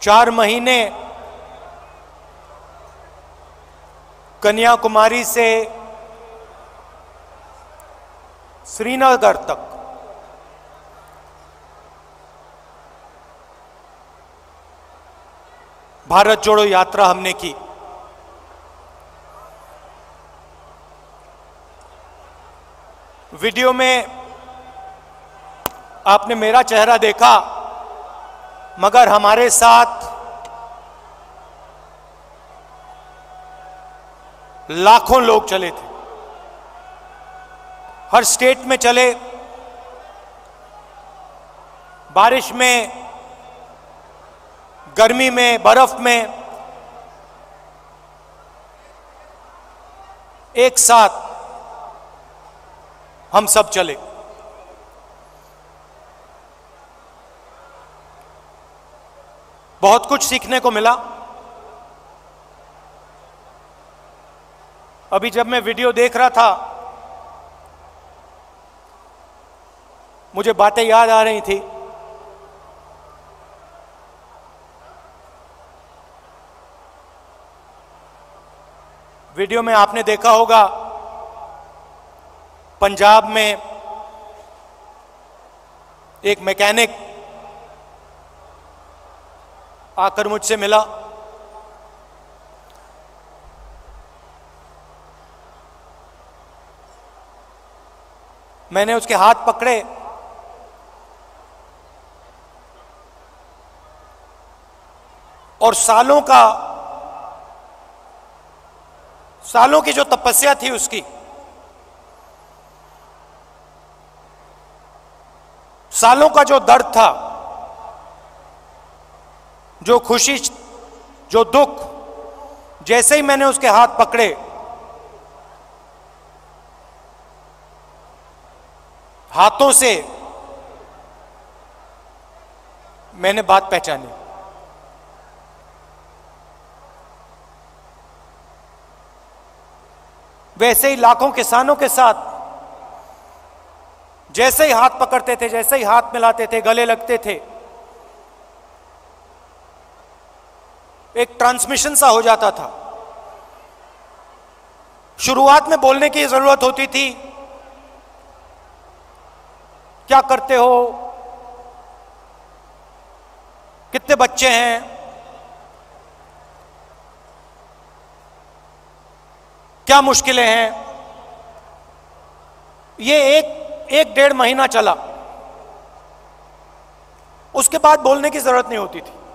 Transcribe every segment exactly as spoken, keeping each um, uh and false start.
चार महीने कन्याकुमारी से श्रीनगर तक भारत जोड़ो यात्रा हमने की। वीडियो में आपने मेरा चेहरा देखा, मगर हमारे साथ लाखों लोग चले थे। हर स्टेट में चले, बारिश में, गर्मी में, बर्फ में, एक साथ हम सब चले। बहुत कुछ सीखने को मिला। अभी जब मैं वीडियो देख रहा था, मुझे बातें याद आ रही थी। वीडियो में आपने देखा होगा, पंजाब में एक मैकेनिक आकर मुझसे मिला। मैंने उसके हाथ पकड़े और सालों का सालों की जो तपस्या थी उसकी, सालों का जो दर्द था, जो खुशी, जो दुख, जैसे ही मैंने उसके हाथ पकड़े, हाथों से मैंने बात पहचानी। वैसे ही लाखों किसानों के साथ जैसे ही हाथ पकड़ते थे, जैसे ही हाथ मिलाते थे, गले लगते थे, एक ट्रांसमिशन सा हो जाता था। शुरुआत में बोलने की जरूरत होती थी, क्या करते हो, कितने बच्चे हैं, क्या मुश्किलें हैं। ये एक एक डेढ़ महीना चला, उसके बाद बोलने की जरूरत नहीं होती थी।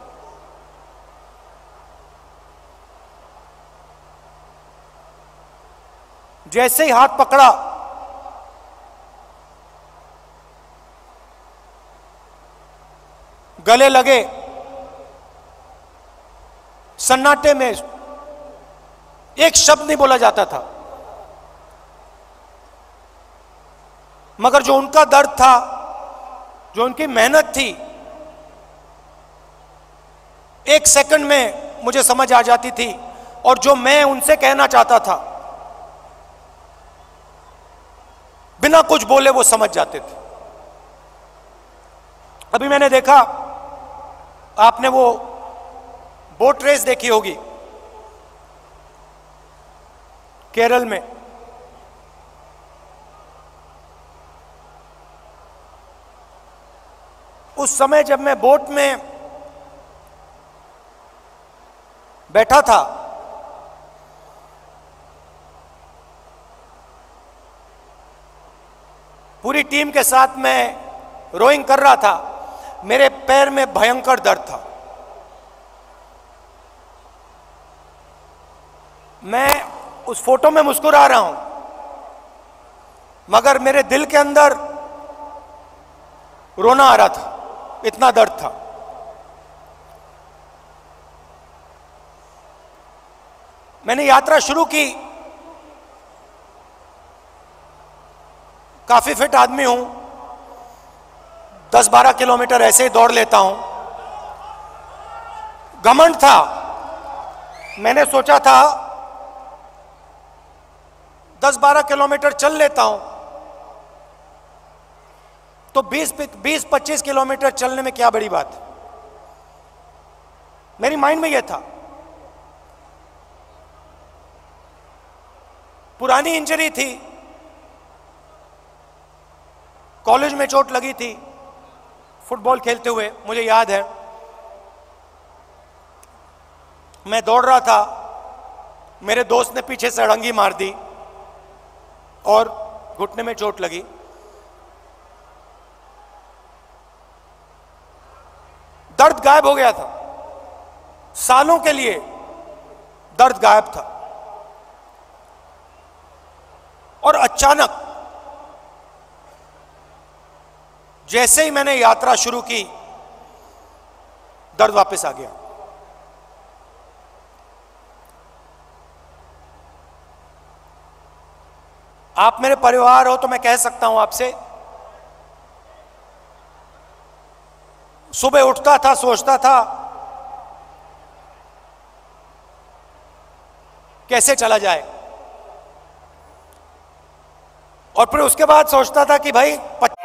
जैसे ही हाथ पकड़ा, गले लगे, सन्नाटे में एक शब्द नहीं बोला जाता था, मगर जो उनका दर्द था, जो उनकी मेहनत थी, एक सेकंड में मुझे समझ आ जाती थी। और जो मैं उनसे कहना चाहता था, बिना कुछ बोले वो समझ जाते थे। अभी मैंने देखा, आपने वो बोट रेस देखी होगी केरल में। उस समय जब मैं बोट में बैठा था, पूरी टीम के साथ मैं रोइंग कर रहा था, मेरे पैर में भयंकर दर्द था। मैं उस फोटो में मुस्कुरा रहा हूं, मगर मेरे दिल के अंदर रोना आ रहा था, इतना दर्द था। मैंने यात्रा शुरू की, काफी फिट आदमी हूं, दस बारह किलोमीटर ऐसे ही दौड़ लेता हूं। घमंड था, मैंने सोचा था दस बारह किलोमीटर चल लेता हूं तो बीस बीस पच्चीस किलोमीटर चलने में क्या बड़ी बात। मेरी माइंड में यह था। पुरानी इंजरी थी, कॉलेज में चोट लगी थी फुटबॉल खेलते हुए, मुझे याद है। मैं दौड़ रहा था, मेरे दोस्त ने पीछे से अड़ंगी मार दी और घुटने में चोट लगी। दर्द गायब हो गया था, सालों के लिए दर्द गायब था, और अचानक जैसे ही मैंने यात्रा शुरू की, दर्द वापस आ गया। आप मेरे परिवार हो तो मैं कह सकता हूं आपसे, सुबह उठता था, सोचता था कैसे चला जाए, और फिर उसके बाद सोचता था कि भाई